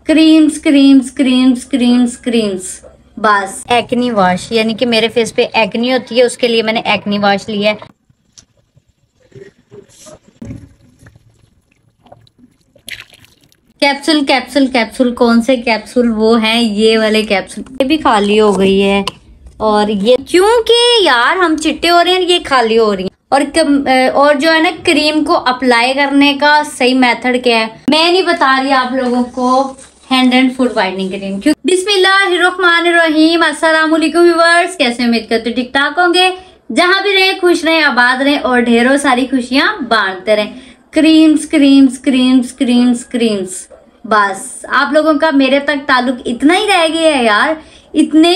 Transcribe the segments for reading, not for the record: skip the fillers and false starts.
Creams creams creams creams creams. बस acne wash, यानी कि मेरे फेस पे एक्नी होती है, उसके लिए मैंने एक्नी वॉश लिया है। कैप्सूल कैप्सूल कैप्सूल, कौन से कैप्सूल? वो हैं ये वाले कैप्सूल। ये भी खाली हो गई है और ये क्योंकि यार हम चिट्टे हो रहे हैं, ये खाली हो रही है। और जो है ना, क्रीम को अप्लाई करने का सही मेथड क्या है मैं नहीं बता रही आप लोगों को। Hand and foot whitening cream. बिस्मिल्लाहिर्रहमानिर्रहीम। अस्सलाम वालेकुम व्यूअर्स, कैसे उम्मीद करते ठीक ठाक होंगे। जहां भी रहे खुश रहे, आबाद रहे और ढेरों सारी खुशियां बांटते रहे। Creams creams creams creams creams, बस आप लोगों का मेरे तक ताल्लुक इतना ही रह गया है यार। इतने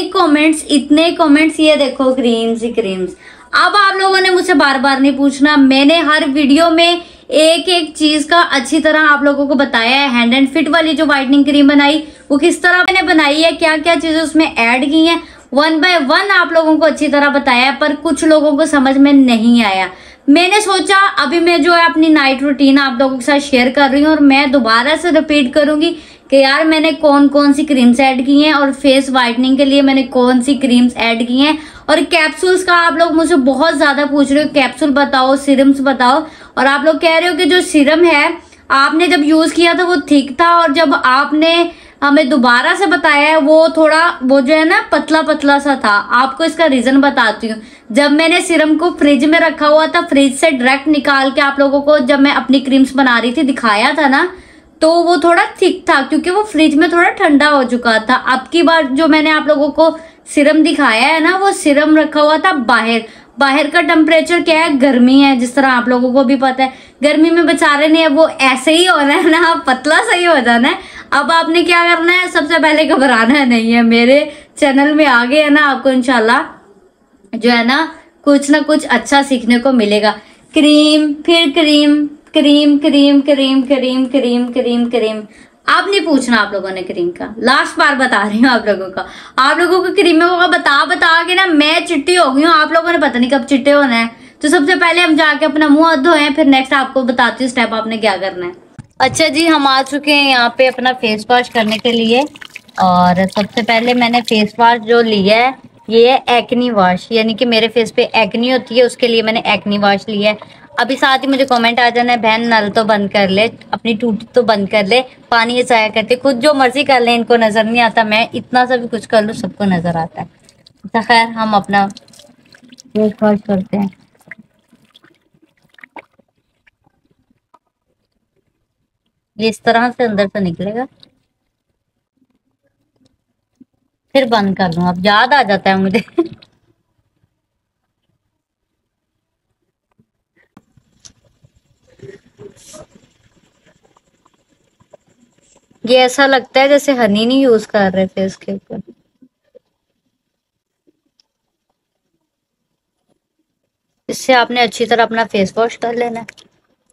कमेंट्स, ये देखो क्रीम्स ही क्रीम्स। अब आप लोगों ने मुझसे बार बार नहीं पूछना, मैंने हर वीडियो में एक एक चीज का अच्छी तरह आप लोगों को बताया है। हैंड एंड फिट वाली जो व्हाइटनिंग क्रीम बनाई वो किस तरह मैंने बनाई है, क्या क्या चीजें उसमें ऐड की हैं, 1 बाय 1 आप लोगों को अच्छी तरह बताया है। पर कुछ लोगों को समझ में नहीं आया। मैंने सोचा अभी मैं जो है अपनी नाइट रूटीन आप लोगों के साथ शेयर कर रही हूँ और मैं दोबारा से रिपीट करूंगी कि यार मैंने कौन कौन सी क्रीम्स ऐड की हैं और फेस व्हाइटनिंग के लिए मैंने कौन सी क्रीम्स ऐड की हैं। और कैप्सूल्स का आप लोग मुझसे बहुत ज्यादा पूछ रहे हो, कैप्सूल बताओ, सीरम्स बताओ। और आप लोग कह रहे हो कि जो सीरम है आपने जब यूज किया था वो ठीक था, और जब आपने हमें दोबारा से बताया है वो थोड़ा वो जो है ना पतला पतला सा था। आपको इसका रीजन बताती हूँ। जब मैंने सीरम को फ्रिज में रखा हुआ था, फ्रिज से डायरेक्ट निकाल के आप लोगों को जब मैं अपनी क्रीम्स बना रही थी दिखाया था ना, तो वो थोड़ा थिक था क्योंकि वो फ्रिज में थोड़ा ठंडा हो चुका था। अब की बार जो मैंने आप लोगों को सीरम दिखाया है ना, वो सीरम रखा हुआ था बाहर। बाहर का टेम्परेचर क्या है, गर्मी है, जिस तरह आप लोगों को भी पता है। गर्मी में बेचारे ने वो ऐसे ही होना है ना, पतला सही हो जाना है। अब आपने क्या करना है, सबसे पहले घबराना नहीं है। मेरे चैनल में आ गए है ना, आपको इंशाल्लाह जो है ना कुछ ना कुछ अच्छा सीखने को मिलेगा। क्रीम फिर cream, cream cream cream cream cream cream cream. आप नहीं पूछना आप लोगों ने क्रीम का, लास्ट बार बता रही हूँ आप लोगों का। आप लोगों को क्रीमों का बता के ना मैं चिट्टी हो गई हूँ। आप लोगों ने पता नहीं कब चिट्टे होना है। तो सबसे पहले हम जाके अपना मुंह हाथ धोए, फिर नेक्स्ट आपको बताती हूँ स्टेप आपने क्या करना है। अच्छा जी, हम आ चुके हैं यहाँ पे अपना फेस वॉश करने के लिए। और सबसे पहले मैंने फेस वॉश जो लिया है ये है एक्नी वॉश, यानी कि मेरे फेस पे एक्नी होती है, उसके लिए मैंने एक्नी वॉश लिया है। अभी साथ ही मुझे कमेंट आ जाना है, बहन नल तो बंद कर ले, अपनी टूटी तो बंद कर ले, पानी ये जाया करते, खुद जो मर्जी कर ले, इनको नजर नहीं आता। मैं इतना सा भी कुछ कर लूँ सबको नजर आता है। तो खैर हम अपना फेस वॉश करते हैं। ये इस तरह से अंदर से निकलेगा, फिर बंद कर लूँ। अब याद आ जाता है मुझे। ये ऐसा लगता है जैसे हनी नहीं यूज कर रहे थे इसके ऊपर। इससे आपने अच्छी तरह अपना फेस वॉश कर लेना है।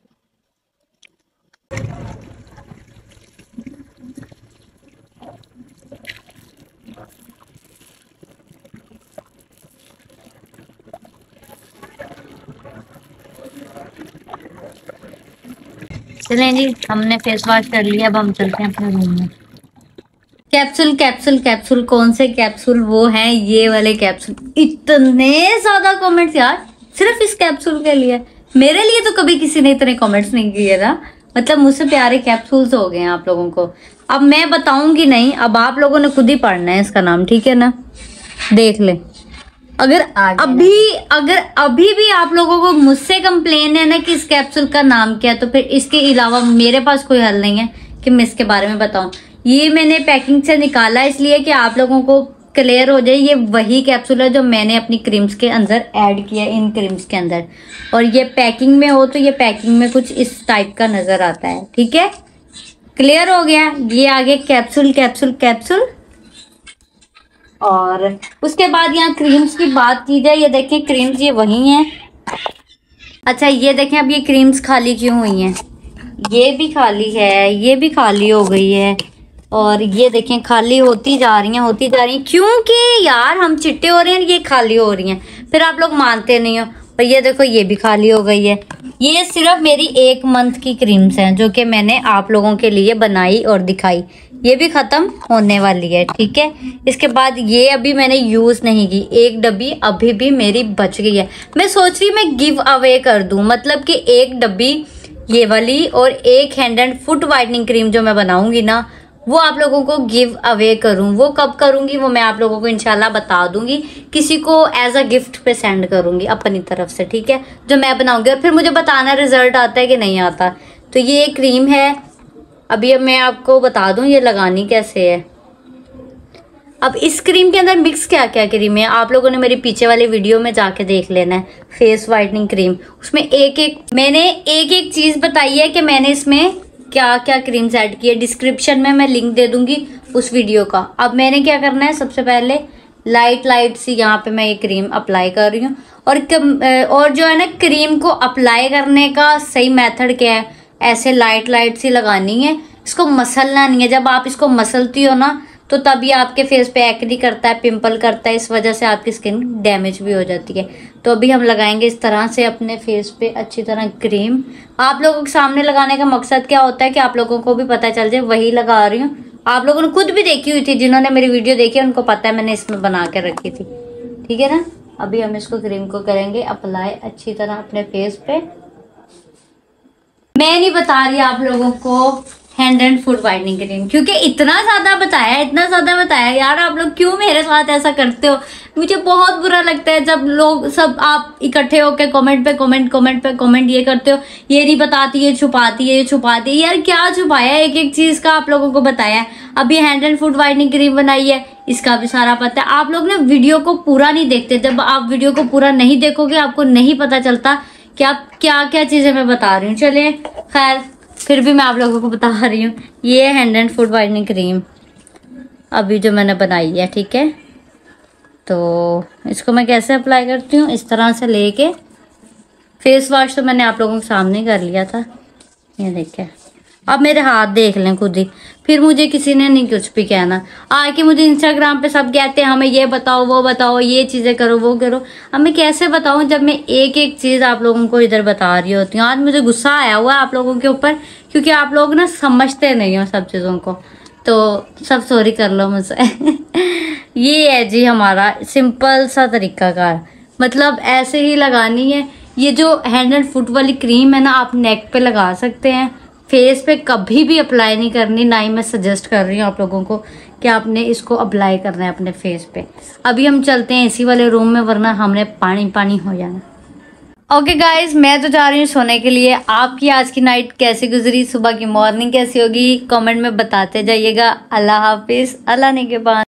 चलें जी, हमने फेस वॉश कर लिया, अब हम चलते हैं अपने रूम में। कैप्सूल कैप्सूल कैप्सूल, कौन से कैप्सूल? वो हैं ये वाले कैप्सूल। इतने ज्यादा कमेंट्स यार सिर्फ इस कैप्सूल के लिए। मेरे लिए तो कभी किसी ने इतने कमेंट्स नहीं किए ना, मतलब मुझसे प्यारे कैप्सूल्स हो गए हैं आप लोगों को। अब मैं बताऊंगी नहीं, अब आप लोगों ने खुद ही पढ़ना है इसका नाम, ठीक है ना? देख ले। अगर अभी भी आप लोगों को मुझसे कंप्लेन है ना कि इस कैप्सूल का नाम क्या है, तो फिर इसके अलावा मेरे पास कोई हल नहीं है कि मैं इसके बारे में बताऊं। ये मैंने पैकिंग से निकाला इसलिए कि आप लोगों को क्लियर हो जाए। ये वही कैप्सूल है जो मैंने अपनी क्रीम्स के अंदर ऐड किया, इन क्रीम्स के अंदर। और ये पैकिंग में हो तो ये पैकिंग में कुछ इस टाइप का नजर आता है, ठीक है? क्लियर हो गया? ये आगे कैप्सूल कैप्सूल कैप्सूल। और उसके बाद यहाँ क्रीम्स की बात की जाए, ये देखें क्रीम्स ये वही हैं। अच्छा ये देखें, अब ये क्रीम्स खाली क्यों हुई हैं? ये भी खाली है, ये भी खाली हो गई है, और ये देखें खाली होती जा रही हैं क्योंकि यार हम चिट्टे हो रहे हैं, ये खाली हो रही हैं। फिर आप लोग मानते नहीं हो। और ये देखो ये भी खाली हो गई है। ये सिर्फ मेरी 1 मंथ की क्रीम्स हैं जो कि मैंने आप लोगों के लिए बनाई और दिखाई। ये भी खत्म होने वाली है, ठीक है। इसके बाद ये अभी मैंने यूज नहीं की, 1 डब्बी अभी भी मेरी बच गई है। मैं सोच रही मैं गिव अवे कर दूं, मतलब कि 1 डब्बी ये वाली और 1 hand and foot whitening cream जो मैं बनाऊंगी ना, वो आप लोगों को गिव अवे करूं। वो कब करूंगी वो मैं आप लोगों को इंशाल्लाह बता दूंगी, किसी को एज अ गिफ्ट पे सेंड करूंगी अपनी तरफ से, ठीक है, जो मैं बनाऊंगी। और फिर मुझे बताना रिजल्ट आता है कि नहीं आता। तो ये क्रीम है, अभी अब मैं आपको बता दूं ये लगानी कैसे है। अब इस क्रीम के अंदर मिक्स क्या क्या क्रीम है आप लोगों ने मेरी पीछे वाली वीडियो में जाके देख लेना है, फेस वाइटनिंग क्रीम। उसमें मैंने एक चीज बताई है कि मैंने इसमें क्या क्या क्रीम्स ऐड की है। डिस्क्रिप्शन में मैं लिंक दे दूंगी उस वीडियो का। अब मैंने क्या करना है, सबसे पहले लाइट सी यहाँ पे मैं ये क्रीम अप्लाई कर रही हूँ। और जो है ना, क्रीम को अप्लाई करने का सही मेथड क्या है, ऐसे लाइट सी लगानी है, इसको मसलना नहीं है। जब आप इसको मसलती हो ना तो तभी आपके फेस पे एक्ने करता है, पिंपल करता है, इस वजह से आपकी स्किन डैमेज भी हो जाती है। तो अभी हम लगाएंगे इस तरह से अपने फेस पे अच्छी तरह क्रीम। आप लोगों के सामने लगाने का मकसद क्या होता है कि आप लोगों को भी पता चल जाए, वही लगा रही हूँ। आप लोगों ने खुद भी देखी हुई थी, जिन्होंने मेरी वीडियो देखी उनको पता है मैंने इसमें बना के रखी थी, ठीक है ना। अभी हम इसको क्रीम को करेंगे अप्लाई अच्छी तरह अपने फेस पे। मैं नहीं बता रही आप लोगों को hand and foot whitening cream, क्योंकि इतना ज्यादा बताया यार। आप लोग क्यों मेरे साथ ऐसा करते हो? मुझे बहुत बुरा लगता है जब लोग सब आप इकट्ठे होकर कमेंट पे कमेंट ये करते हो, ये नहीं बताती, ये छुपाती है। यार क्या छुपाया, एक चीज का आप लोगों को बताया। अभी hand and foot whitening cream बनाई है, इसका भी सारा पता है। आप लोग ना वीडियो को पूरा नहीं देखते। जब आप वीडियो को पूरा नहीं देखोगे आपको नहीं पता चलता कि आप क्या क्या चीजें मैं बता रही हूँ। चलिए खैर, फिर भी मैं आप लोगों को बता रही हूँ। ये hand and foot whitening cream अभी जो मैंने बनाई है, ठीक है। तो इसको मैं कैसे अप्लाई करती हूँ, इस तरह से लेके। फेस वॉश तो मैंने आप लोगों के सामने कर लिया था, ये देखिए। अब मेरे हाथ देख लें खुद ही, फिर मुझे किसी ने नहीं कुछ भी कहना। आके मुझे इंस्टाग्राम पे सब कहते हैं हमें ये बताओ वो बताओ, ये चीजें करो वो करो। अब मैं कैसे बताऊं जब मैं एक चीज आप लोगों को इधर बता रही होती हूँ। आज मुझे गुस्सा आया हुआ है आप लोगों के ऊपर, क्योंकि आप लोग ना समझते नहीं हो सब चीजों को। तो सब सॉरी कर लो मुझसे। ये है जी हमारा सिंपल सा तरीकाकार, मतलब ऐसे ही लगानी है। ये जो हैंड एंड फुट वाली क्रीम है ना, आप नेक पे लगा सकते हैं, फेस पे कभी भी अप्लाई नहीं करनी। ना ही मैं सजेस्ट कर रही हूँ आप लोगों को कि आपने इसको अप्लाई करना है अपने फेस पे। अभी हम चलते हैं एसी वाले रूम में, वरना हमने पानी हो जाना। ओके गाइज, मैं तो जा रही हूँ सोने के लिए। आपकी आज की नाइट कैसी गुजरी, सुबह की मॉर्निंग कैसी होगी, कमेंट में बताते जाइएगा। अल्लाह हाफिज, अल्लाह ने के बाद।